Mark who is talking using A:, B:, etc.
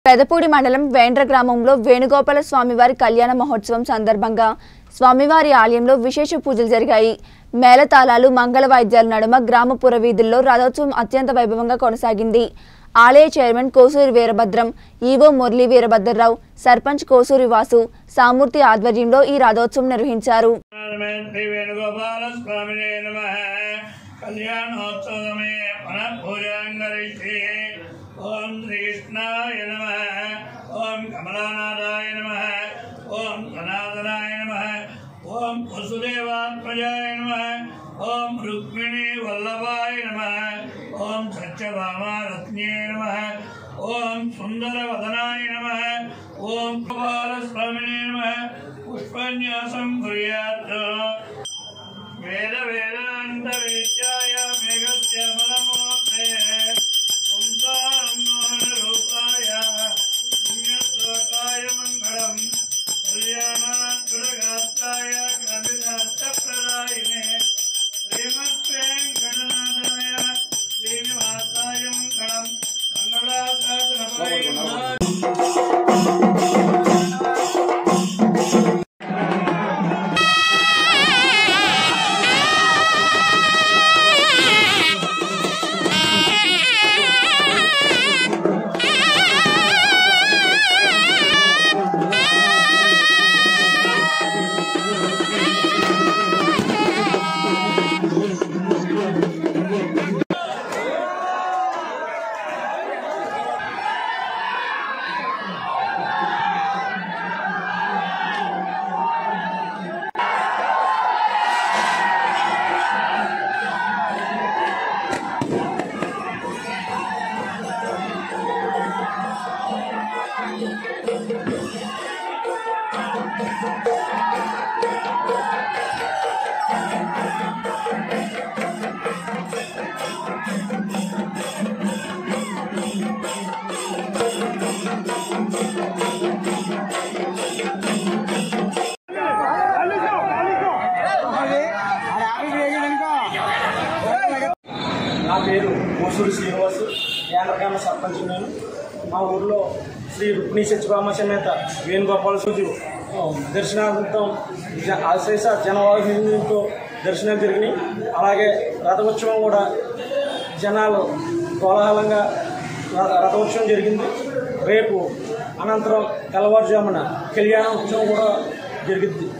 A: పెదపూడి మండలం వేండ్ర గ్రామంలో వేణుగోపాల స్వామివారి కళ్యాణ మహోత్సవం సందర్భంగా స్వామివారి ఆలయంలో విశేష పూజలు జరిగాయి. మేళతాళాలు మంగళ వాయిద్యాల నడుమ గ్రామ పురవీధుల్లో రథోత్సవం అత్యంత వైభవంగా కొనసాగింది. ఆలయ చైర్మన్ కోసూరి వీరభద్రం, ఈవో మురళీ వీరభద్రరావు, సర్పంచ్ కోసూరి వాసు, సామూర్తి ఆధ్వర్యంలో ఈ రథోత్సవం నిర్వహించారు.
B: ओम श्री कृष्णाय नमः। ओम कमलानाथाय नमः। ओम सनातनाय नमः। ओम वसुदेवात्मजाय नमः। ओम रुक्मिणी वल्लभाय नमः। ओम सत्यभामारत्न्ये नमः। ओम सुंदरवदनाय नमः। ओम गोपालस्वामिने नमः। पुष्पन्यासं कुर्यात्। वेद वेदांत विद्याय मेघस्य फलमोक्षे
C: నా పేరు కోసూరి శ్రీనివాసు, యానగ్రామ సర్పంచ్. నేను మా ఊర్లో శ్రీ రుక్మిణీ సత్యభామ సమేత వేణుగోపాల స్వామి దర్శనార్థం అశేష జనవాహినితో దర్శనాలు జరిగినాయి. అలాగే రథోత్సవం కూడా జనాలు కోలాహలంగా రథోత్సవం జరిగింది. రేపు అనంతరం తెల్లవారుజామున కళ్యాణోత్సవం కూడా జరిగింది.